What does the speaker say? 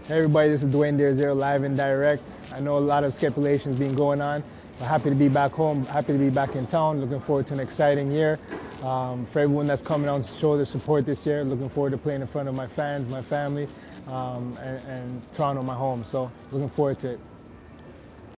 Hey everybody, this is Dwayne De Rosario live and direct. I know a lot of speculations been going on. I'm happy to be back home, happy to be back in town. Looking forward to an exciting year. For everyone that's coming out to show their support this year, looking forward to playing in front of my fans, my family, and Toronto, my home. So looking forward to it.